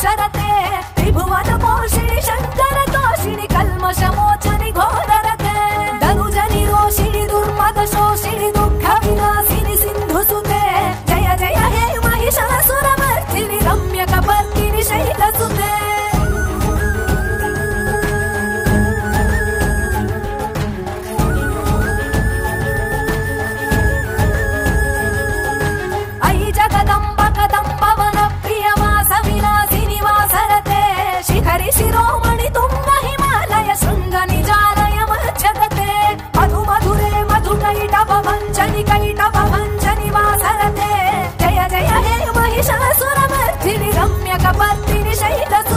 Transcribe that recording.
वासरते त्रिभुवन पोषिणि शंकर तोषिणि कल्मषमोचनि घोररते धनुजनि रोषिणि दुर्मद शोषिणि दुःख विनाशिनि सिन्धुसुते जय जय हे महिषासुरमर्दिनि रम्यकपर्दिनि शैलसुते शिरोमणि तुंग हिमालय शृंग निजालय मज्जगते मधु मधुरे मधुकैटभ भञ्जनि कैटभ भञ्जनि वासरते जय जय हे महिषासुरमर्दिनि रम्यकपर्दिनि शैलसुते